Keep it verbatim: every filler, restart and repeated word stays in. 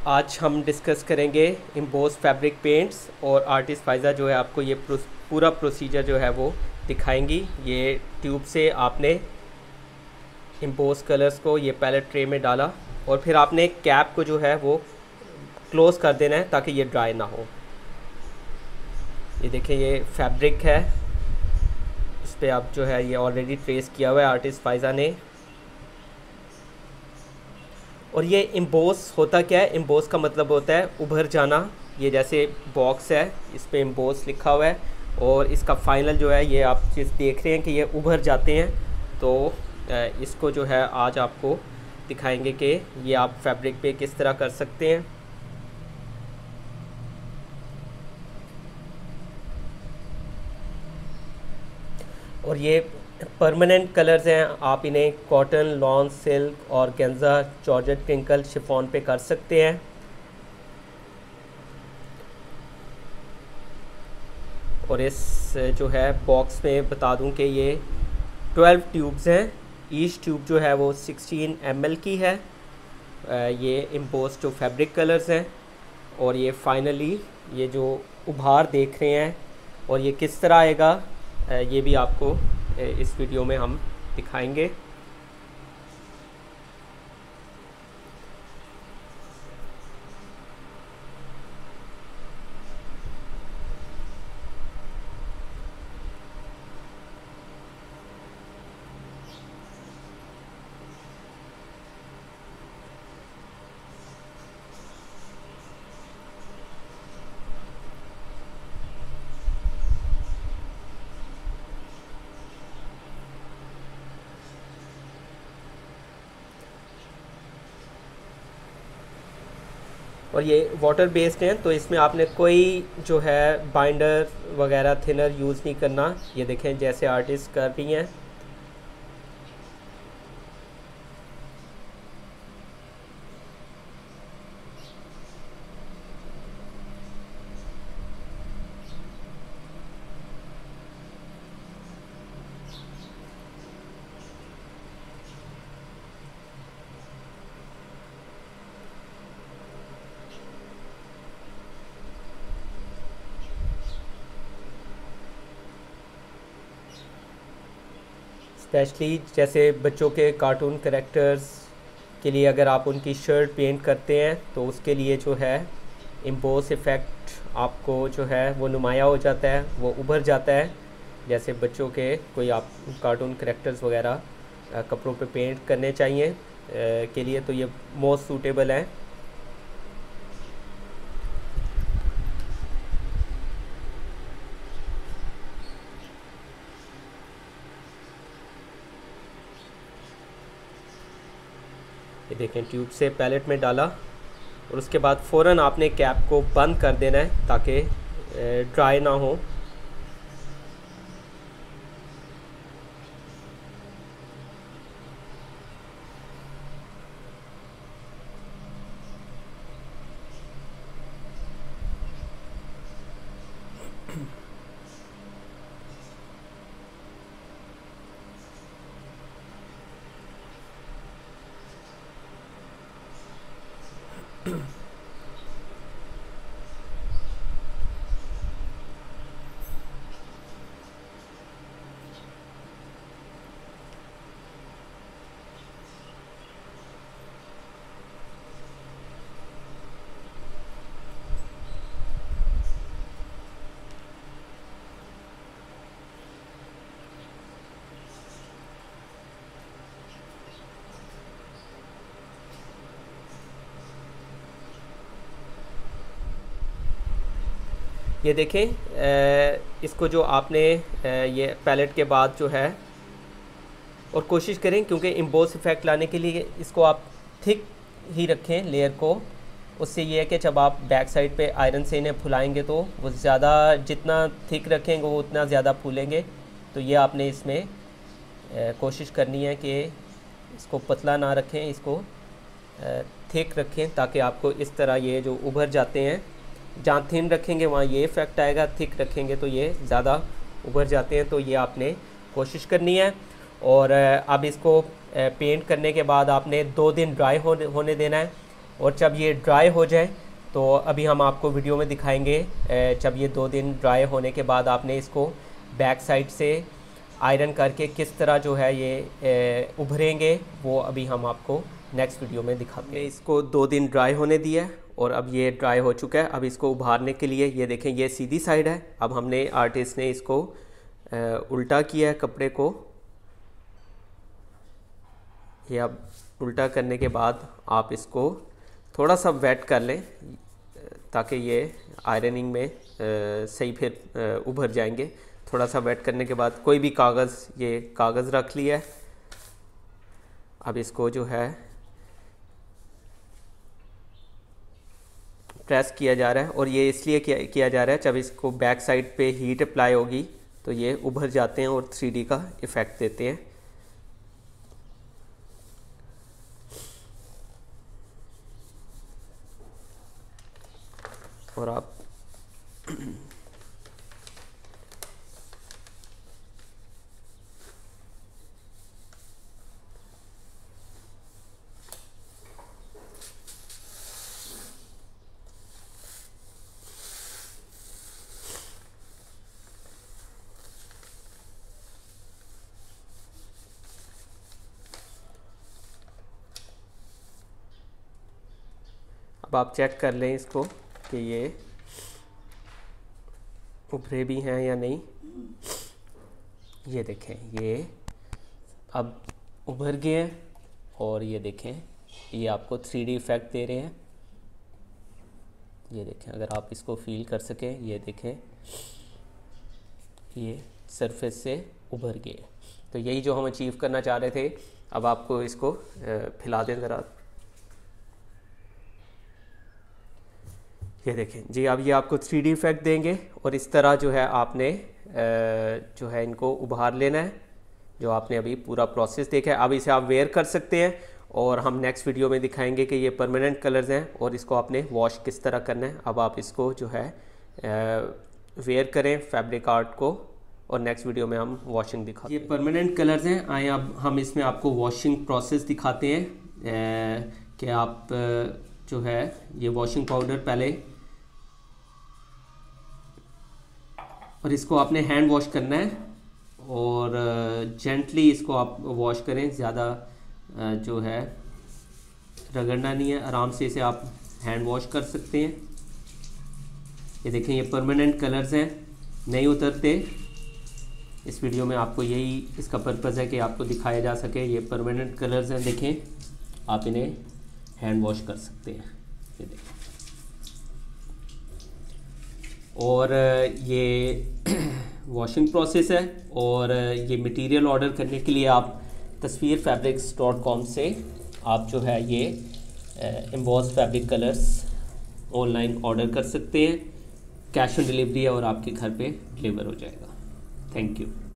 आज हम डिस्कस करेंगे एम्बोस फैब्रिक पेंट्स और आर्टिस्ट फाइज़ा जो है आपको ये पूरा प्रोसीजर जो है वो दिखाएंगी। ये ट्यूब से आपने एम्बोस कलर्स को ये पैलेट ट्रे में डाला और फिर आपने कैप को जो है वो क्लोज़ कर देना है ताकि ये ड्राई ना हो। ये देखें, ये फैब्रिक है, इस पर आप जो है ये ऑलरेडी ट्रेस किया हुआ है आर्टिस्ट फाइज़ा ने। और ये एम्बोस होता क्या है? एम्बोस का मतलब होता है उभर जाना। ये जैसे बॉक्स है, इस पर एम्बोस लिखा हुआ है और इसका फाइनल जो है ये आप चीज़ देख रहे हैं कि ये उभर जाते हैं। तो इसको जो है आज आपको दिखाएंगे कि ये आप फैब्रिक पे किस तरह कर सकते हैं। और ये परमानेंट कलर्स हैं, आप इन्हें cotton, lawn, silk, organza, georgette, crinkle, chiffon पे कर सकते हैं। और इस जो है बॉक्स में बता दूं कि ये ट्वेल्व ट्यूब्स हैं। ईच ट्यूब जो है वो सिक्सटीन एम एल की है। ये एम्बोस जो फैब्रिक कलर्स हैं और ये फाइनली ये जो उभार देख रहे हैं और ये किस तरह आएगा ये भी आपको इस वीडियो में हम दिखाएंगे। और ये वाटर बेस्ड हैं, तो इसमें आपने कोई जो है बाइंडर वगैरह थिनर यूज़ नहीं करना। ये देखें जैसे आर्टिस्ट कर रही हैं। स्पेशली जैसे बच्चों के कार्टून कैरेक्टर्स के लिए अगर आप उनकी शर्ट पेंट करते हैं तो उसके लिए जो है एम्बोस इफ़ेक्ट आपको जो है वो नुमाया हो जाता है, वो उभर जाता है। जैसे बच्चों के कोई आप कार्टून कैरेक्टर्स वगैरह कपड़ों पे पेंट करने चाहिए के लिए तो ये मोस्ट सूटेबल है। ये देखें, ट्यूब से पैलेट में डाला और उसके बाद फ़ौरन आपने कैप को बंद कर देना है ताकि ड्राई ना हो। ये देखें, इसको जो आपने ये पैलेट के बाद जो है, और कोशिश करें क्योंकि एम्बोस इफ़ेक्ट लाने के लिए इसको आप थिक ही रखें लेयर को। उससे ये है कि जब आप बैक साइड पे आयरन से इन्हें फुलाएंगे तो वो ज़्यादा, जितना थिक रखेंगे वो उतना ज़्यादा फूलेंगे। तो ये आपने इसमें कोशिश करनी है कि इसको पतला ना रखें, इसको थिक रखें ताकि आपको इस तरह ये जो उभर जाते हैं, जहाँ थिन रखेंगे वहाँ ये इफ़ेक्ट आएगा, थिक रखेंगे तो ये ज़्यादा उभर जाते हैं। तो ये आपने कोशिश करनी है। और अब इसको पेंट करने के बाद आपने दो दिन ड्राई होने होने देना है और जब ये ड्राई हो जाए तो अभी हम आपको वीडियो में दिखाएंगे, जब ये दो दिन ड्राई होने के बाद आपने इसको बैक साइड से आयरन करके किस तरह जो है ये उभरेंगे, वो अभी हम आपको नेक्स्ट वीडियो में दिखाएंगे। इसको दो दिन ड्राई होने दिया और अब ये ड्राई हो चुका है। अब इसको उभारने के लिए ये देखें, ये सीधी साइड है। अब हमने आर्टिस्ट ने इसको उल्टा किया है कपड़े को। ये अब उल्टा करने के बाद आप इसको थोड़ा सा वेट कर लें ताकि ये आयरनिंग में आ, सही फिर उभर जाएंगे। थोड़ा सा वेट करने के बाद कोई भी कागज़, ये कागज़ रख लिया है। अब इसको जो है प्रेस किया जा रहा है और ये इसलिए किया, किया जा रहा है, जब इसको बैक साइड पे हीट अप्लाई होगी तो ये उभर जाते हैं और थ्री डी का इफ़ेक्ट देते हैं। और आप अब आप चेक कर लें इसको कि ये उभरे भी हैं या नहीं। ये देखें, ये अब उभर गए हैं और ये देखें, ये आपको थ्री डी इफ़ेक्ट दे रहे हैं। ये देखें, अगर आप इसको फील कर सकें, ये देखें ये सरफेस से उभर गए। तो यही जो हम अचीव करना चाह रहे थे। अब आपको इसको फैला दें ज़रा। ये देखें जी, अब ये आपको थ्री डी इफ़ेक्ट देंगे और इस तरह जो है आपने जो है इनको उभार लेना है, जो आपने अभी पूरा प्रोसेस देखा है। अब इसे आप वेयर कर सकते हैं और हम नेक्स्ट वीडियो में दिखाएंगे कि ये परमानेंट कलर्स हैं और इसको आपने वॉश किस तरह करना है। अब आप इसको जो है वेयर करें फैब्रिक आर्ट को और नेक्स्ट वीडियो में हम वॉशिंग दिखाते हैं। ये परमानेंट कलर्स हैं। आए अब हम इसमें आपको वॉशिंग प्रोसेस दिखाते हैं कि आप जो है ये वॉशिंग पाउडर पहले, और इसको आपने हैंड वॉश करना है और जेंटली इसको आप वॉश करें, ज़्यादा जो है रगड़ना नहीं है। आराम से इसे आप हैंड वॉश कर सकते हैं। ये देखें, ये परमानेंट कलर्स हैं, नहीं उतरते। इस वीडियो में आपको यही इसका पर्पज़ है कि आपको दिखाया जा सके। ये परमानेंट कलर्स हैं, देखें, आप इन्हें हैंड वॉश कर सकते हैं। ये देखें, और ये वॉशिंग प्रोसेस है। और ये मटेरियल ऑर्डर करने के लिए आप तस्वीर फैब्रिक्स डॉट कॉम से आप जो है ये emboss fabric colours online order कर सकते हैं। कैश ऑन डिलीवरी है और आपके घर पे डिलीवर हो जाएगा। Thank you.